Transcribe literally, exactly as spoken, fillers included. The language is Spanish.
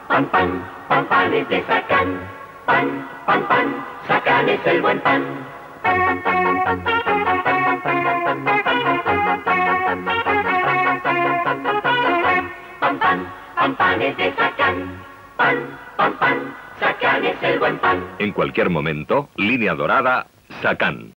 pan, pan, pan, pan es de Sacán. Pan, pan, pan, Sacán es el buen pan. Pan, pan, pan, pan, pan, pan, pan, pan, pan, pan, pan, pan, pan, pan es de Sacán. Pan, pan, pan, Sacán es el buen pan. En cualquier momento, línea dorada, Sacán.